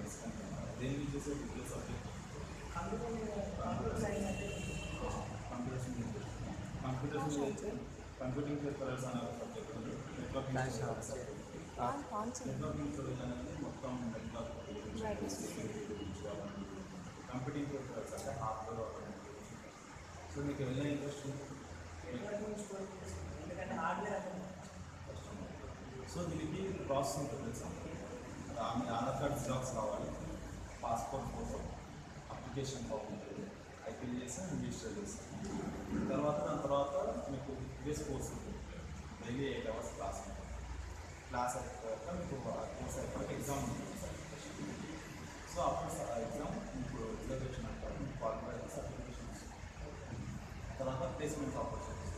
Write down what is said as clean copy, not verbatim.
తీసుకుంటున్నారు. దేని యూజ్ చేసే డిగ్రీ సబ్జెక్ట్ కంప్యూటర్స్ అయితే కంప్యూటింగ్ పేపర్స్ అనే సబ్జెక్ట్ ఉంది. నెట్వర్కింగ్ స్టోరేజ్ అనేది మొత్తం నెట్వర్క్ కంప్యూటింగ్ పేపర్స్ అంటే హార్డ్వేర్. సో మీకు ఏమైనా ఇంట్రెస్ట్ ఉంది? సో దీనికి ప్రాసెస్ ఉంటుంది తెలుసా? ఆధార్ కార్డ్ జిరాక్స్ కావాలి, పాస్పోర్ట్ ఫోటో, అప్లికేషన్ ఫామ్ ఉంటుంది, అవి ఫిల్ చేసి రిజిస్టర్ చేస్తాం. దాని తర్వాత మీకు బేస్ కోర్స్ ఉంటుంది. డైలీ 8 hours క్లాస్ ఉంటుంది. క్లాస్ అయిపోయాక మీకు కోర్స్ అయిపోయాక ఎగ్జామ్ ఉంటుంది. సో అప్పుడు ఎగ్జామ్ మీకు రిజర్వేషన్ అంటారు, మీకు క్వాలిఫై అయితే సర్టిఫికేషన్ వస్తుంది. తర్వాత ప్లేస్మెంట్ ఆపర్చునిటీస్